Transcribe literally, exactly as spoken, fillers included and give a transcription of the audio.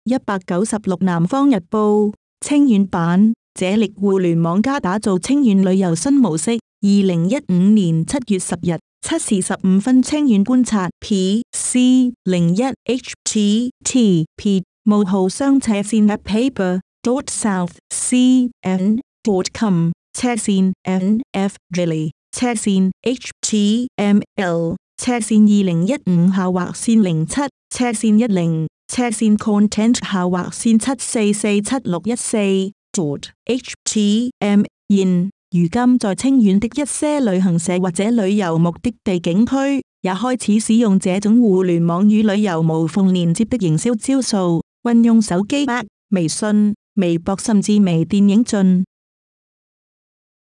一百九十六南方日報清遠版，借力互聯網加打造清遠旅遊新模式。二零一五年七月十日七時十五分，清遠觀察 P C 零一 H T T P 冒號雙斜線 at paper dot south c n dot com 斜線 N F really 斜線 H T M L 斜線二零一五下劃線零七斜線一零斜線 content 下劃線七四四七六一四 dot H T M in。如今在清遠的一些旅行社或者旅遊目的地景區，也開始使用這種互聯網與旅遊無縫連接的營銷招數，運用手機、微信、微博甚至微電影進